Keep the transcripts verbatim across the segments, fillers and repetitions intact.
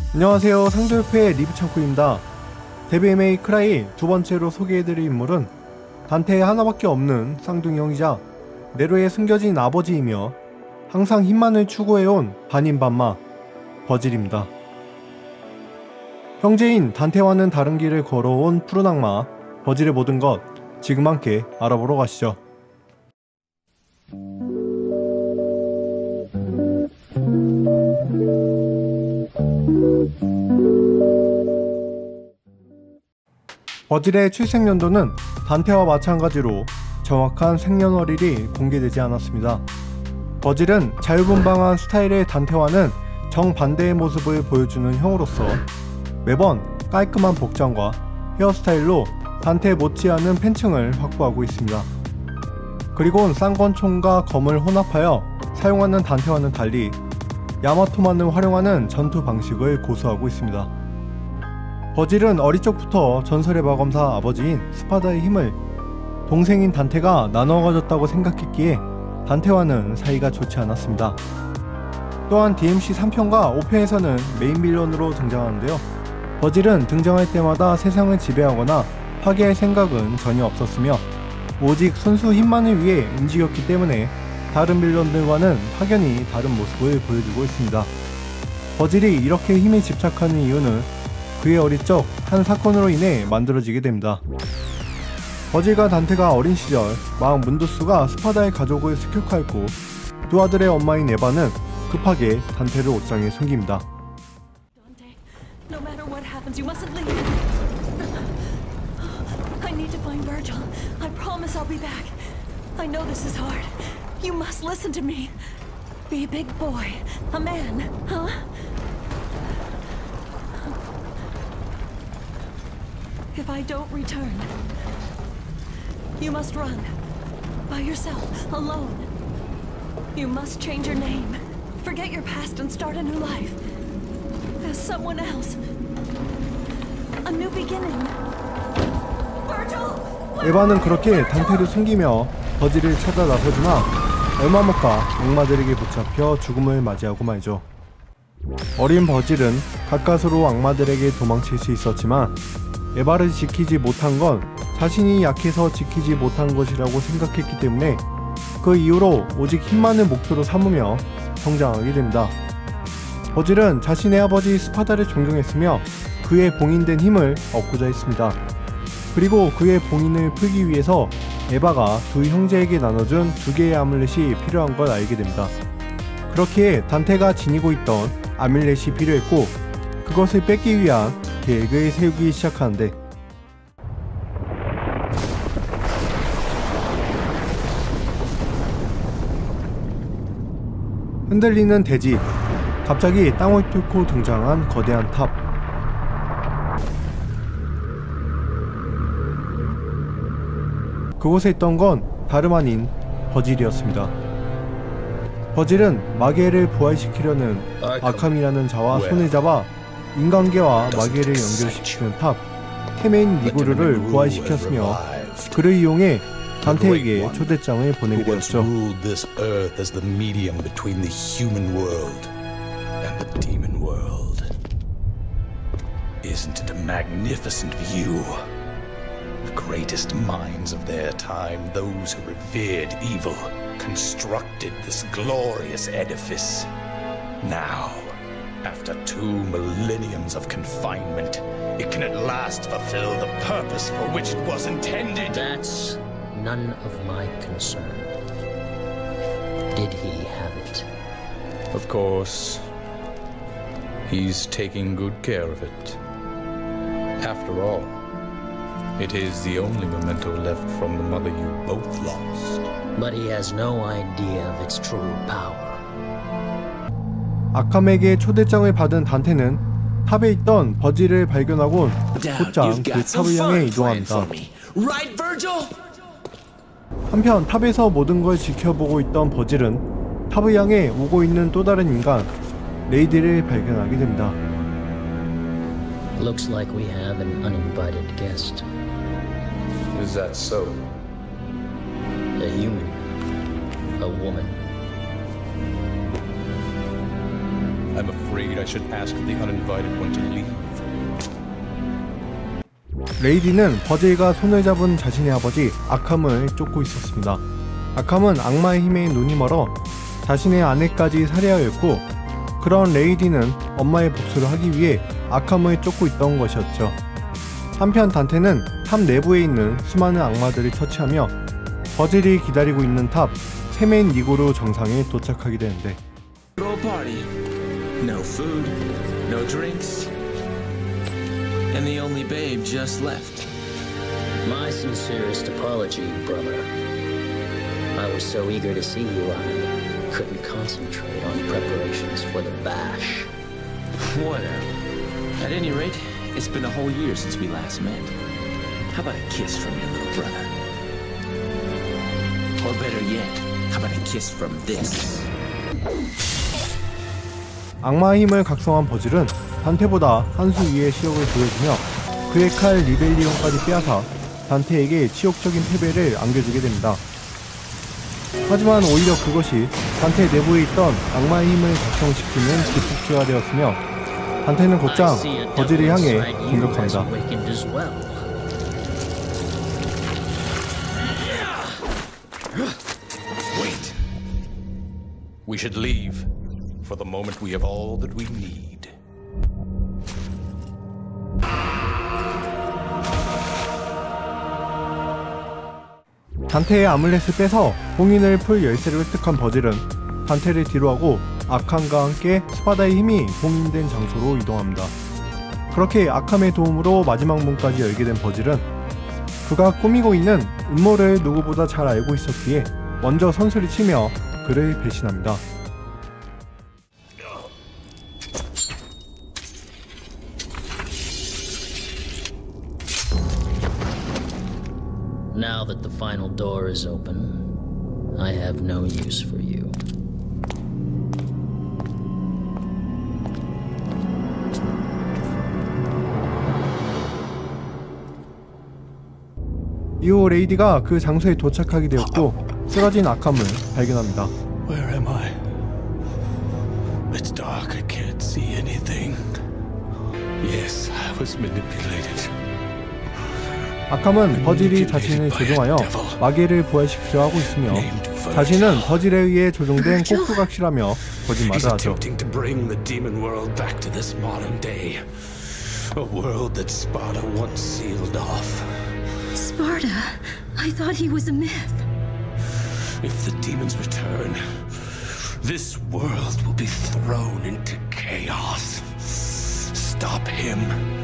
안녕하세요, 상조협회 리브창구입니다. 데빌 메이 크라이 두 번째로 소개해드릴 인물은 단테에 하나밖에 없는 쌍둥이 형이자 네로에 숨겨진 아버지이며 항상 힘만을 추구해온 반인반마 버질입니다. 형제인 단테와는 다른 길을 걸어온 푸른 악마 버질의 모든 것 지금 함께 알아보러 가시죠. 버질의 출생연도는 단테와 마찬가지로 정확한 생년월일이 공개되지 않았습니다. 버질은 자유분방한 스타일의 단테와는 정반대의 모습을 보여주는 형으로서 매번 깔끔한 복장과 헤어스타일로 단테 못지않은 팬층을 확보하고 있습니다. 그리곤 쌍권총과 검을 혼합하여 사용하는 단테와는 달리 야마토만을 활용하는 전투 방식을 고수하고 있습니다. 버질은 어릴 적부터 전설의 마검사 아버지인 스파다의 힘을 동생인 단테가 나눠 가졌다고 생각했기에 단테와는 사이가 좋지 않았습니다. 또한 디엠씨 삼 편과 오 편에서는 메인 빌런으로 등장하는데요. 버질은 등장할 때마다 세상을 지배하거나 파괴할 생각은 전혀 없었으며 오직 순수 힘만을 위해 움직였기 때문에 다른 빌런들과는 확연히 다른 모습을 보여주고 있습니다. 버질이 이렇게 힘에 집착하는 이유는 그의 어릴 적 한 사건으로 인해 만들어지게 됩니다. 버질과 단테가 어린 시절 마왕 문두스가 스파다의 가족을 습격하였고 두 아들의 엄마인 에바는 급하게 단테를 옷장에 숨깁니다. No matter what happens, you mustn't leave. I need to find Virgil. I promise I'll be back. I know this is hard. You must listen to me. Be a big boy, a man, huh? If I don't return, you must run. By yourself, alone. You must change your name. Forget your past and start a new life. As someone else. A new beginning. Virgil! 에바는 그렇게 단테를 숨기며 버질을 찾아 나서지만 얼마 못 가 악마들에게 붙잡혀 죽음을 맞이하고 말죠. 어린 버질은 가까스로 악마들에게 도망칠 수 있었지만 에바를 지키지 못한 건 자신이 약해서 지키지 못한 것이라고 생각했기 때문에 그 이후로 오직 힘만을 목표로 삼으며 성장하게 됩니다. 버질은 자신의 아버지 스파다를 존경했으며 그의 봉인된 힘을 얻고자 했습니다. 그리고 그의 봉인을 풀기 위해서 에바가 두 형제에게 나눠준 두 개의 아뮬렛이 필요한 걸 알게 됩니다. 그렇기에 단테가 지니고 있던 아뮬렛이 필요했고 그것을 뺏기 위한 계획을 세우기 시작하는데 흔들리는 대지, 갑자기 땅을 뚫고 등장한 거대한 탑. 그곳에 있던 건 다름 아닌 버질이었습니다. 버질은 마계를 부활시키려는 아캄이라는 자와 손을 잡아 인간계와 마계를 연결시키는 탑 테메인 니구르를 부활시켰으며 그를 이용해 단테에게 초대장을 보내게 되었죠. Isn't it a magnificent view? The greatest minds of their time, those who revered evil, constructed this glorious edifice. Now, after two millenniums of confinement, it can at last fulfill the purpose for which it was intended. That's none of my concern. Did he have it? Of course. He's taking good care of it. After all, it is the only memento left from the mother you both lost. But he has no idea of its true power. 아캄에게 초대장을 받은 단테는 탑에 있던 버질을 발견하곤 곧장 그 탑을 향해 이동합니다. 한편 탑에서 모든 걸 지켜보고 있던 버질은 탑을 향해 오고 있는 또 다른 인간 레이디를 발견하게 됩니다. Looks like we have an uninvited guest. Is that so? A human. A woman. I'm afraid I should ask the uninvited one to leave. 레이디는 버질과 손을 잡은 자신의 아버지 아캄을 쫓고 있었습니다. 아캄은 악마의 힘에 눈이 멀어 자신의 아내까지 살해하였고, 그런 레이디는 엄마의 복수를 하기 위해 아캄을 쫓고 있던 것이었죠. 한편 단테는 탑 내부에 있는 수많은 악마들을 처치하며 버질이 기다리고 있는 탑 세멘 니고르 정상에 도착하게 되는데, Throw a party. No food, no drinks, and the only babe just left. My sincerest apology, brother. I was so eager to see you, I couldn't concentrate on preparations for the bash. Whatever. At any rate, it's been a whole year since we last met. How about a kiss from your little brother? Or better yet, how about a kiss from this? 악마의 힘을 각성한 버질은 단테보다 한 수 위의 시력을 보여주며 그의 칼 리벨리온까지 빼앗아 단테에게 치욕적인 패배를 안겨주게 됩니다. 하지만 오히려 그것이 단테 내부에 있던 악마의 힘을 각성시키는 기폭제가 되었으며, 단테는 곧장 버질을 향해 공격합니다. Wait. We should leave. For the moment we have all that we need. 단테의 아물렛을 빼서 봉인을 풀 열쇠를 획득한 버질은 단테를 뒤로하고 아캄과 함께 스파다의 힘이 봉인된 장소로 이동합니다. 그렇게 아캄의 도움으로 마지막 문까지 열게 된 버질은 그가 꾸미고 있는 음모를 누구보다 잘 알고 있었기에 먼저 선수를 치며 그를 배신합니다. Now that the final door is open, I have no use for you. 이후 레이디가 그 장소에 도착하게 되었고 쓰러진 아캄을 발견합니다. Where am I? It's dark. I can't see anything. Yes, I was manipulated. 아캄은 버질이 자신을 조종하여 마계를 부활시키려 하고 있으며, 자신은 버질에 의해 조종된 꼭두각시라며 거짓말을 하죠. To bring the demon world back to this modern day, a world that Sparta once sealed off. Sparta? I thought he was a myth. If the demons return, this world will be thrown into chaos. Stop him.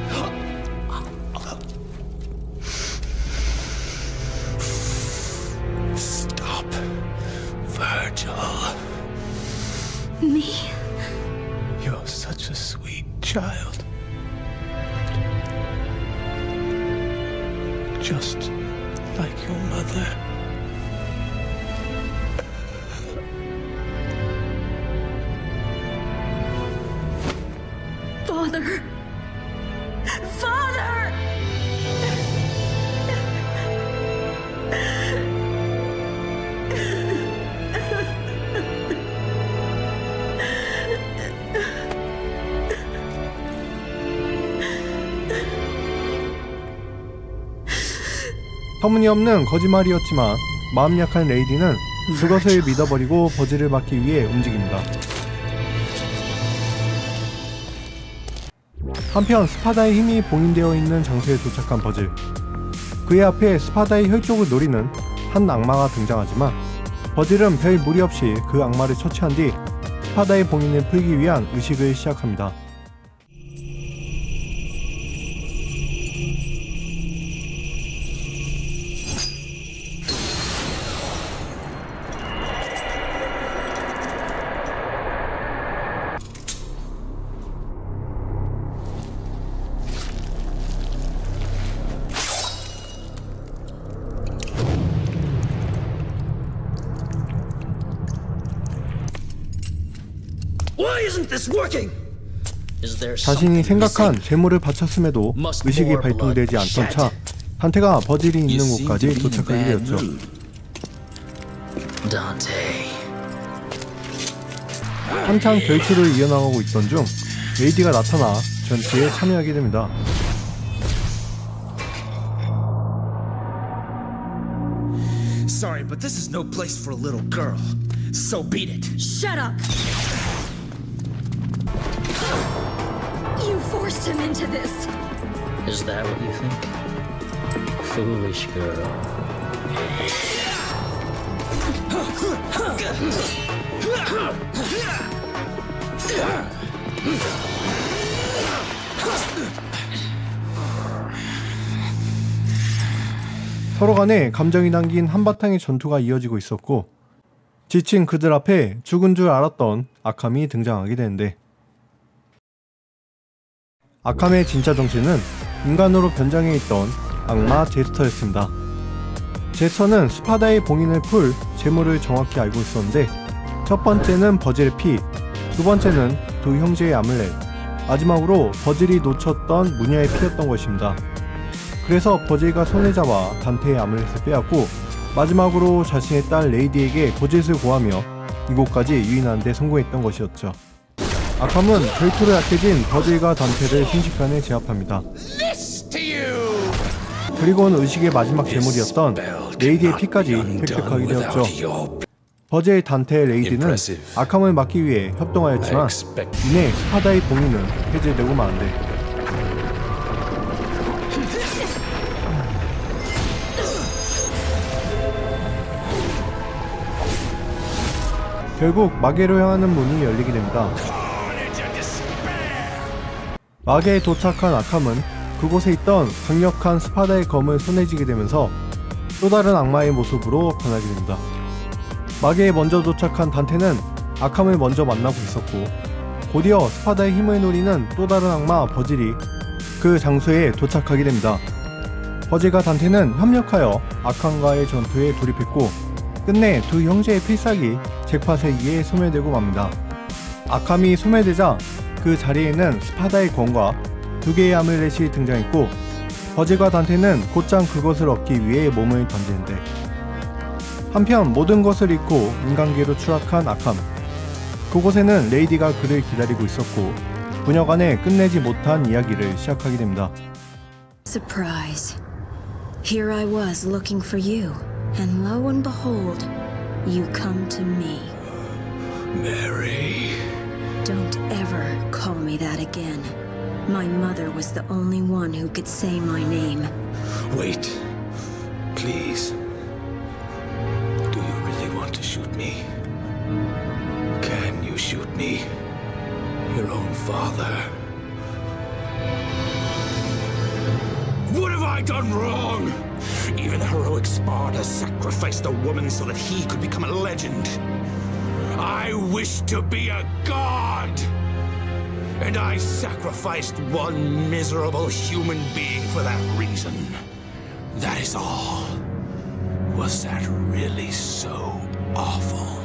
Stop Virgil. Me? You're such a sweet child. Just like your mother. Father! Father! 터무니없는 거짓말이었지만 마음 약한 레이디는 그것을 믿어버리고 버질을 막기 위해 움직입니다. 한편 스파다의 힘이 봉인되어 있는 장소에 도착한 버질, 그의 앞에 스파다의 혈족을 노리는 한 악마가 등장하지만 버질은 별 무리 없이 그 악마를 처치한 뒤 스파다의 봉인을 풀기 위한 의식을 시작합니다. 자신이 생각한 재물을 바쳤음에도 의식이 발동되지 않던 차, 단테가 버질이 있는 곳까지 도착하게 되었죠. Dante. 한창 결투를 이어나가고 있던 중 레이디가 나타나 전투에 참여하게 됩니다. Sorry, but this is no place for a little girl. So beat it. Shut up! You forced him into this. Is that what you think? Foolish girl. 서로 간에 감정이 담긴 한바탕의 전투가 이어지고 있었고, 지친 그들 앞에 죽은 줄 알았던 아캄이 등장하게 되는데, 아캄의 진짜 정체는 인간으로 변장해 있던 악마 제스터였습니다. 제스터는 스파다의 봉인을 풀 재물을 정확히 알고 있었는데, 첫 번째는 버질의 피, 두 번째는 두 형제의 아물렛, 마지막으로 버질이 놓쳤던 무녀의 피였던 것입니다. 그래서 버질과 손을 잡아 단테의 아물렛을 빼앗고 마지막으로 자신의 딸 레이디에게 버짓을 고하며 이곳까지 유인하는 데 성공했던 것이었죠. 아캄은 결투로 약해진 버질과 단테를 순식간에 제압합니다. 그리고는 의식의 마지막 재물이었던 레이디의 피까지 획득하게 되었죠. 버질, 단테, 레이디는 아캄을 막기 위해 협동하였지만 이내 스파다의 봉인은 해제되고 마는데, 결국 마계로 향하는 문이 열리게 됩니다. 마계에 도착한 아캄은 그곳에 있던 강력한 스파다의 검을 손에 쥐게 되면서 또 다른 악마의 모습으로 변하게 됩니다. 마계에 먼저 도착한 단테는 아캄을 먼저 만나고 있었고, 곧이어 스파다의 힘을 노리는 또 다른 악마 버질이 그 장소에 도착하게 됩니다. 버질과 단테는 협력하여 아캄과의 전투에 돌입했고, 끝내 두 형제의 필살기 잭팟에 의해 소멸되고 맙니다. 아캄이 소멸되자 그 자리에는 스파다의 검과 두 개의 아물렛이 등장했고, 버질과 단테는 곧장 그것을 얻기 위해 몸을 던지는데, 한편 모든 것을 잃고 인간계로 추락한 아캄, 그곳에는 레이디가 그를 기다리고 있었고 부녀간에 끝내지 못한 이야기를 시작하게 됩니다. Surprise. Here I was looking for you, and lo and behold, you come to me. Mary. Don't ever call me that again. My mother was the only one who could say my name. Wait. Please. Do you really want to shoot me? Can you shoot me? Your own father? What have I done wrong? Even heroic Sparta sacrificed a woman so that he could become a legend. I wish to be a god! And I sacrificed one miserable human being for that reason. That is all. Was that really so awful?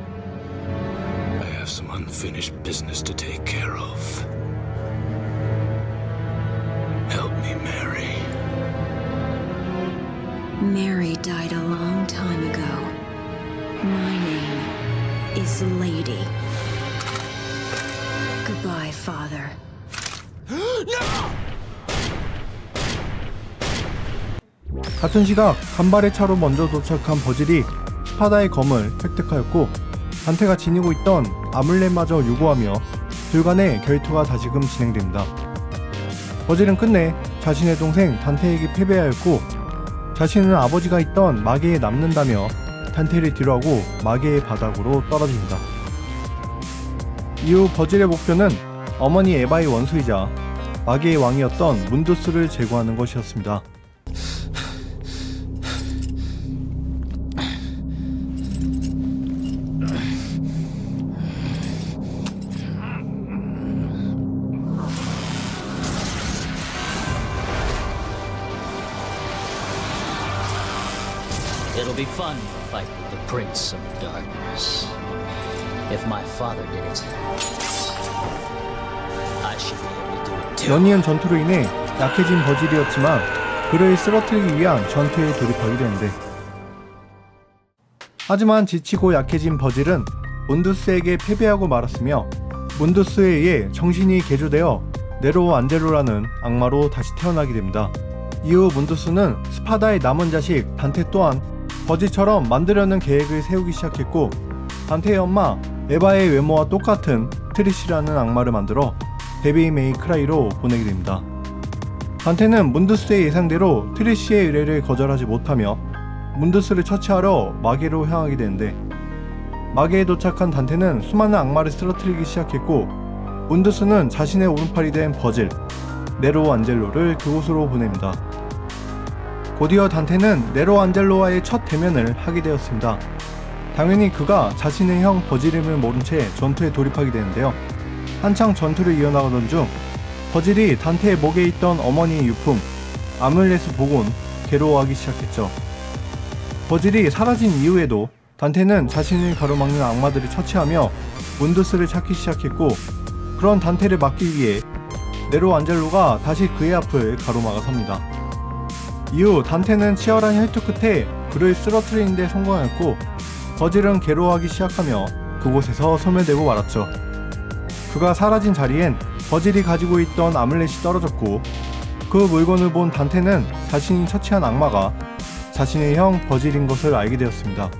I have some unfinished business to take care of. Help me, Mary. Mary died a long time ago. My name is Lady. Goodbye, Father. 같은 시각 간발의 차로 먼저 도착한 버질이 스파다의 검을 획득하였고, 단테가 지니고 있던 아물렛마저 요구하며 둘 간의 결투가 다시금 진행됩니다. 버질은 끝내 자신의 동생 단테에게 패배하였고, 자신은 아버지가 있던 마계에 남는다며 단테를 뒤로하고 마계의 바닥으로 떨어집니다. 이후 버질의 목표는 어머니 에바의 원수이자 마계의 왕이었던 문두스를 제거하는 것이었습니다. It'll be fun to fight with the Prince of Darkness. If my father did it, I should be able to do it too. 연이은 전투로 인해 약해진 버질이었지만 그를 쓰러뜨리기 위한 전투에 돌입하게 되는데, 하지만 지치고 약해진 버질은 몬두스에게 패배하고 말았으며 몬두스에 의해 정신이 개조되어 네로 안젤로라는 악마로 다시 태어나게 됩니다. 이후 몬두스는 스파다의 남은 자식 단테 또한 버지처럼 만들려는 계획을 세우기 시작했고 단테의 엄마 에바의 외모와 똑같은 트리시라는 악마를 만들어 데빌 메이 크라이로 보내게 됩니다. 단테는 몬두스의 예상대로 트리시의 의뢰를 거절하지 못하며 몬두스를 처치하러 마계로 향하게 되는데 마계에 도착한 단테는 수많은 악마를 쓰러뜨리기 시작했고 몬두스는 자신의 오른팔이 된 버질, 네로 안젤로를 그곳으로 보냅니다. 곧이어 단테는 네로 안젤로와의 첫 대면을 하게 되었습니다. 당연히 그가 자신의 형 버질임을 모른 채 전투에 돌입하게 되는데요. 한창 전투를 이어나가던 중 버질이 단테의 목에 있던 어머니의 유품 아뮬렛을 보곤 괴로워하기 시작했죠. 버질이 사라진 이후에도 단테는 자신을 가로막는 악마들을 처치하며 몬두스를 찾기 시작했고 그런 단테를 막기 위해 네로 안젤로가 다시 그의 앞을 가로막아섭니다. 이후 단테는 치열한 혈투 끝에 그를 쓰러뜨리는 데 성공하였고 버질은 괴로워하기 시작하며 그곳에서 소멸되고 말았죠. 그가 사라진 자리엔 버질이 가지고 있던 아뮬렛이 떨어졌고 그 물건을 본 단테는 자신이 처치한 악마가 자신의 형 버질인 것을 알게 되었습니다.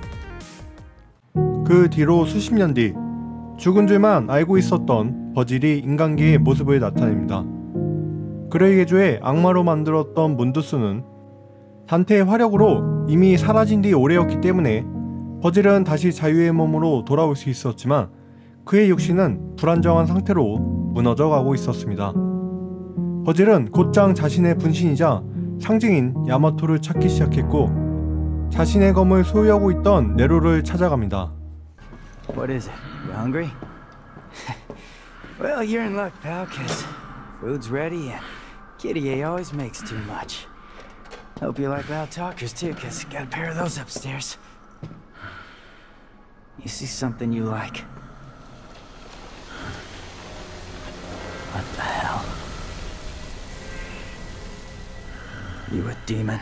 그 뒤로 수십 년 뒤 죽은 줄만 알고 있었던 버질이 인간계의 모습을 나타냅니다. 그를 개조해 악마로 만들었던 몬두스는 단테의 화력으로 이미 사라진 뒤 오래였기 때문에 버질은 다시 자유의 몸으로 돌아올 수 있었지만 그의 육신은 불안정한 상태로 무너져 가고 있었습니다. 버질은 곧장 자신의 분신이자 상징인 야마토를 찾기 시작했고 자신의 검을 소유하고 있던 네로를 찾아갑니다. What is it? You hungry? Well, you're in luck, pal, cause food's ready and Kitty A always makes too much. Hope you like loud talkers too, cause got a pair of those upstairs. You see something you like? What the hell? You a demon?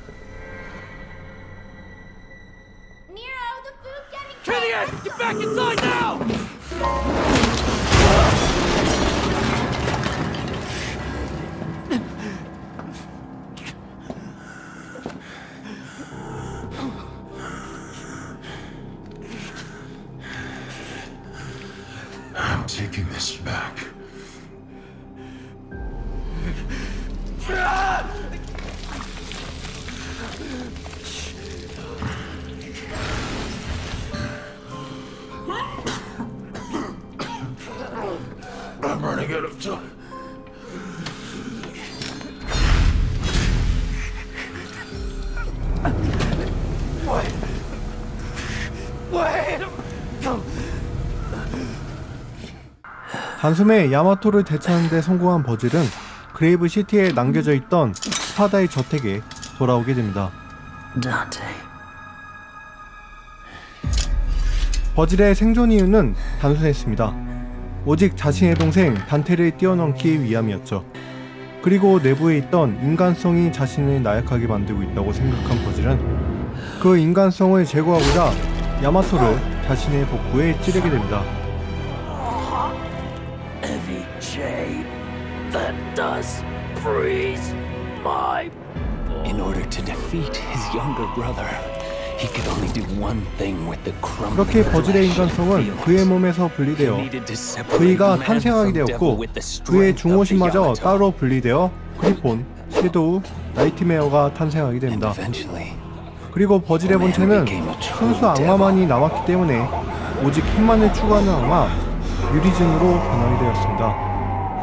Nero, the food's getting Trinity, get back inside now! I'm taking this back. I'm running out of time. Wait. Wait. 단숨에 야마토를 대처하는 데 성공한 버질은 그레이브 시티에 남겨져 있던 스파다의 저택에 돌아오게 됩니다. Dante. 버질의 생존 이유는 단순했습니다. 오직 자신의 동생 단테를 뛰어넘기 위함이었죠. 그리고 내부에 있던 인간성이 자신을 나약하게 만들고 있다고 생각한 버질은 그 인간성을 제거하고자 야마토를 자신의 복부에 찌르게 됩니다. Every chain that does freeze my bones. In order to defeat his younger brother, he could only do one thing with the crumb. 그렇게 버질의 인간성은 그의 몸에서 분리되어 그이가 탄생하게 되었고 그의 중호신마저 따로 분리되어 그리폰, 섀도우, 나이트메어가 탄생하게 됩니다. 그리고 버질의 본체는 순수 악마만이 남았기 때문에 오직 힘만을 추구하는 악마 유리즌으로 변하게 되었습니다.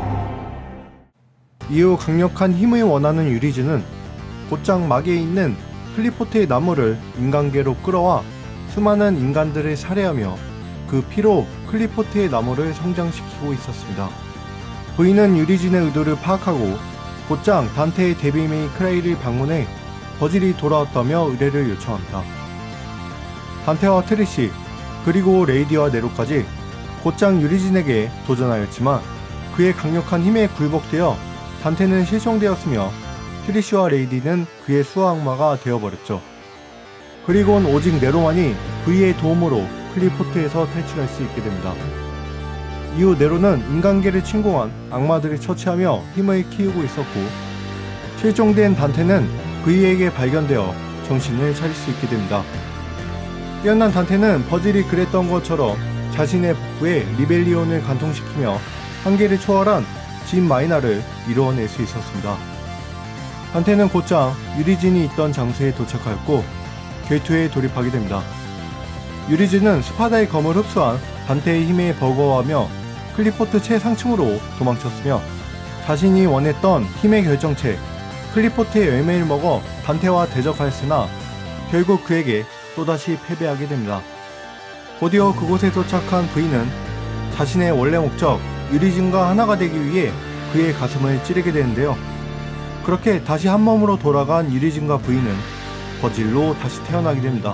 이후 강력한 힘을 원하는 유리즌은 곧장 막에 있는 클리포트의 나무를 인간계로 끌어와 수많은 인간들을 살해하며 그 피로 클리포트의 나무를 성장시키고 있었습니다. 부인은 유리진의 의도를 파악하고 곧장 단테의 데빌 메이 크라이를 방문해 버질이 돌아왔다며 의뢰를 요청합니다. 단테와 트리시 그리고 레이디와 네로까지 곧장 유리진에게 도전하였지만 그의 강력한 힘에 굴복되어 단테는 실종되었으며 트리시와 레이디는 그의 수호악마가 되어버렸죠. 그리곤 오직 네로만이 V의 도움으로 클리포트에서 탈출할 수 있게 됩니다. 이후 네로는 인간계를 침공한 악마들을 처치하며 힘을 키우고 있었고, 실종된 단테는 그이에게 발견되어 정신을 차릴 수 있게 됩니다. 깨어난 단테는 버질이 그랬던 것처럼 자신의 복부에 리벨리온을 관통시키며 한계를 초월한 진 마이나를 이루어낼 수 있었습니다. 단테는 곧장 유리진이 있던 장소에 도착하였고 게이트웨이에 돌입하게 됩니다. 유리진은 스파다의 검을 흡수한 단테의 힘에 버거워하며 클리포트 최상층으로 도망쳤으며, 자신이 원했던 힘의 결정체 클리포트의 열매를 먹어 단테와 대적하였으나 결국 그에게 또다시 패배하게 됩니다. 곧이어 그곳에 도착한 브이는 자신의 원래 목적 유리진과 하나가 되기 위해 그의 가슴을 찌르게 되는데요. 그렇게 다시 한 몸으로 돌아간 유리진과 브이는 버질로 다시 태어나게 됩니다.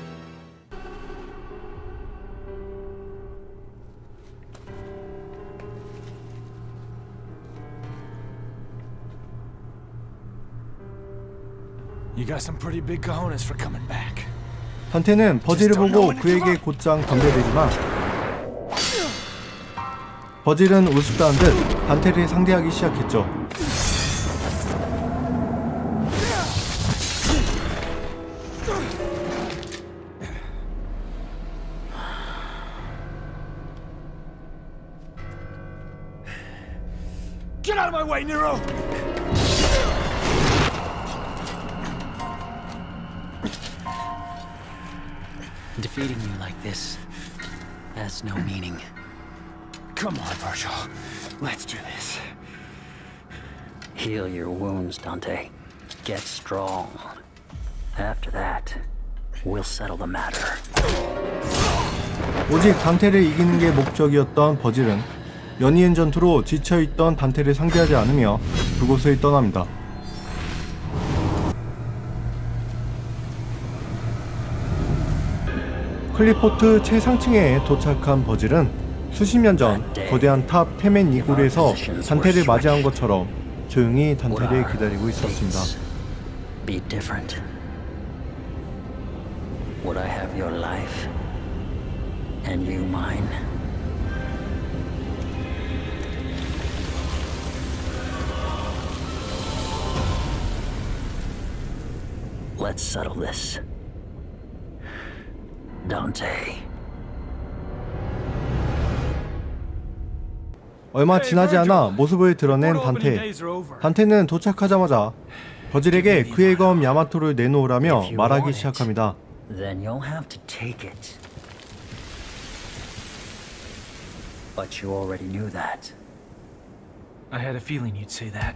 You got some pretty big cojones for coming back. 단테는 버질을 보고 그에게 곧장 덤벼들지만 버질은 우습다는 듯 단테를 상대하기 시작했죠. Get out of my way, Nero! Defeating you like this has no meaning. Come on, Virgil. Let's do this. Heal your wounds, Dante. Get strong. After that, we'll settle the matter. 오직 단테를 이기는 게 목적이었던 버질은 연이은 전투로 지쳐있던 단테를 상대하지 않으며 그곳을 떠납니다. 클리포트 최상층에 도착한 버질은 수십 년 전 거대한 탑 테멘 이굴에서 단테를 맞이한 것처럼 조용히 단테를 기다리고 있었습니다. Be different. Would I have your life and you mine? Let's settle this. Dante. 얼마 지나지 않아 모습을 드러낸 단테. 단테는 도착하자마자 버질에게 그의 검 야마토를 내놓으라며 말하기 시작합니다. Then you'll have to take it. But you already knew that. I had a feeling you'd say that.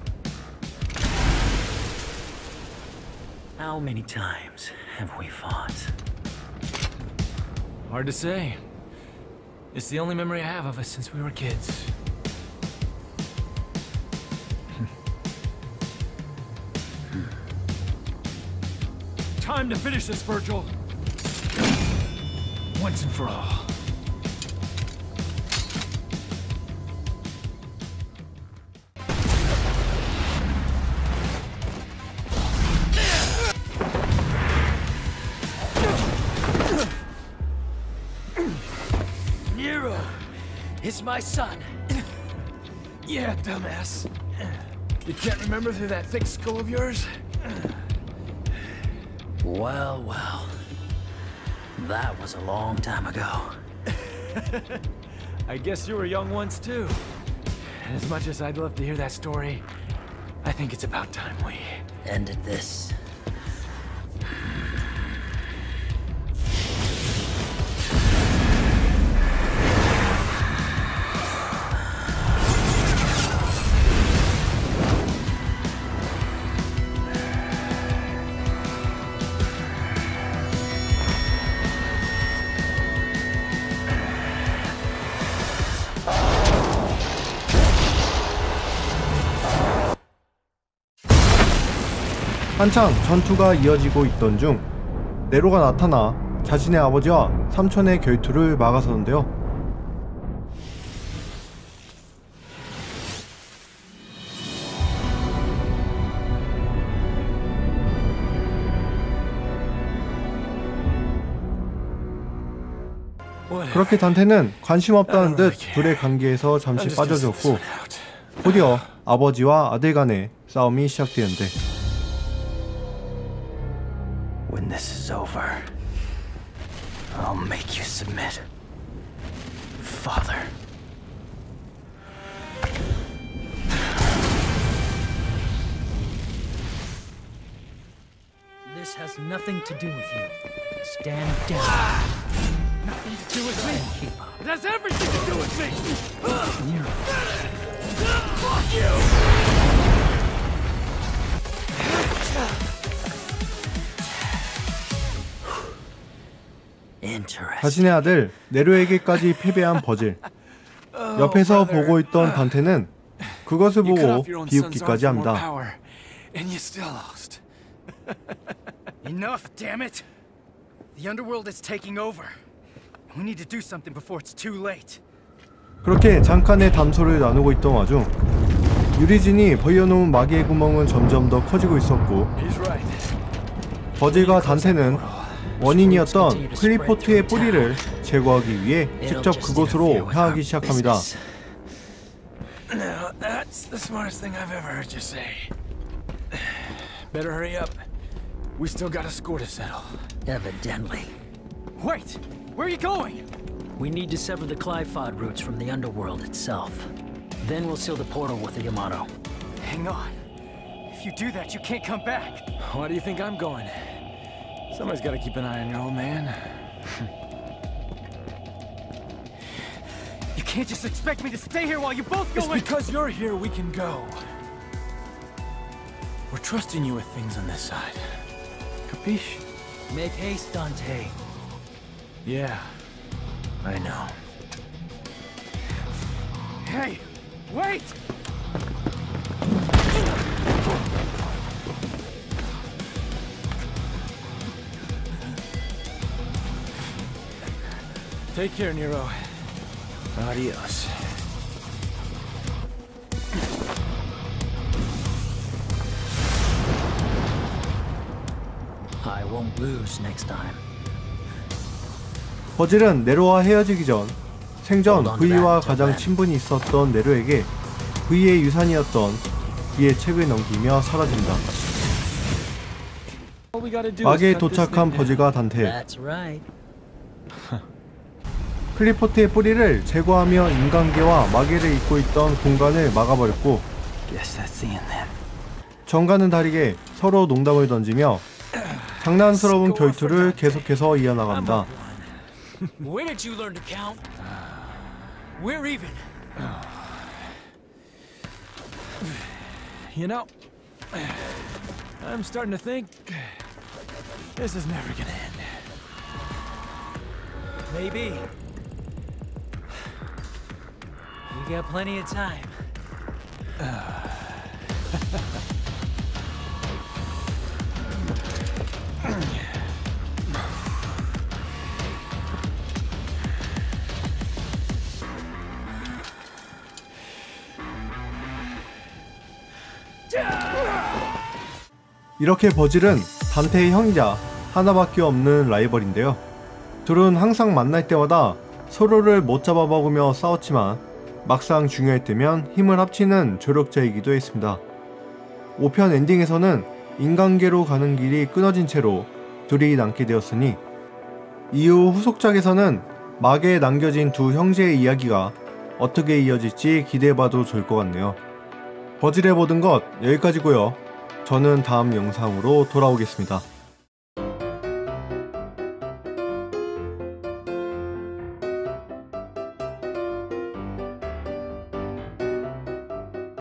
How many times have we fought? Hard to say. It's the only memory I have of us since we were kids. Time to finish this, Virgil. Once and for all. Nero is my son. Yeah, dumbass. You can't remember through that thick skull of yours? Well, well. That was a long time ago. I guess you were young once too. As much as I'd love to hear that story, I think it's about time we ended this. 한창 전투가 이어지고 있던 중 네로가 나타나 자신의 아버지와 삼촌의 결투를 막아서는데요. 그렇게 단테는 관심 없다는 듯 둘의 관계에서 잠시 빠져들었고 곧이어 아버지와 아들 간의 싸움이 시작되는데 When this is over, I'll make you submit. Father. This has nothing to do with you. Stand down. Nothing to do with me. It has everything to do with me. Fuck you. 자신의 아들 네로에게까지 패배한 버질. 옆에서 보고 있던 단테는 그것을 보고 비웃기까지 합니다. And you still lost. Enough, damn it! The underworld is taking over. We need to do something before it's too late. 그렇게 잠깐의 담소를 나누고 있던 와중 유리진이 벌려놓은 마개의 구멍은 점점 더 커지고 있었고 버질과 단테는 원인이었던 클리포트의 뿌리를 제거하기 위해 직접 그곳으로 향하기 시작합니다. No, that's the smartest thing I've ever heard you say. Better hurry up. We still got a score to settle. Evidently. Wait! Where are you going? We need to sever the Clifod roots from the underworld itself. Then we'll seal the portal with the Yamato. Hang on. If you do that, you can't come back. Why do you think I'm going? Somebody's got to keep an eye on your old man. You can't just expect me to stay here while you both go. It's because you're here we can go. We're trusting you with things on this side. Capiche? Make haste, Dante. Yeah, I know. Hey, wait! Take care, Nero. Adios. I won't lose next time. 버질은 네로와 헤어지기 전 생전 V와 가장 친분이 있었던 네로에게 V의 유산이었던 V의 책을 넘기며 사라진다. 마계에 도착한 버질과 단테. 클리포트의 뿌리를 제거하며 인간계와 마계를 잇고 있던 공간을 막아버렸고 정과는 다르게 서로 농담을 던지며 장난스러운 결투를 계속해서 이어나간다. Where did you learn to count? We're even. You know, I'm starting to think this is never gonna end. Maybe. We got plenty of time. 이렇게 버질은 단테의 형이자 하나밖에 없는 라이벌인데요. 둘은 항상 만날 때마다 서로를 못 잡아먹으며 싸웠지만 막상 중요할 때면 힘을 합치는 조력자이기도 했습니다. 오 편 엔딩에서는 인간계로 가는 길이 끊어진 채로 둘이 남게 되었으니 이후 후속작에서는 마계에 남겨진 두 형제의 이야기가 어떻게 이어질지 기대해봐도 좋을 것 같네요. 버질의 모든 것 여기까지고요. 저는 다음 영상으로 돌아오겠습니다.